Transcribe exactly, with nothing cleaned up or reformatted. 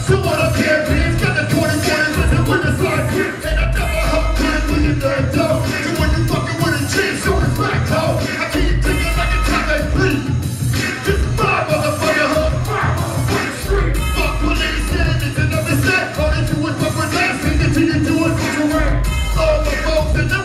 So what up here, bitch? Got the twenty twenty listen with the slide grip. And I never hope good when you learn dope. So when you fucking with a G, so it's back home. I keep thinking like a time they bleed. This is my motherfucker, huh? For the street. Fuck police, and it's another set. All they do is fuck with us, and continue doing what you want. All the folks in the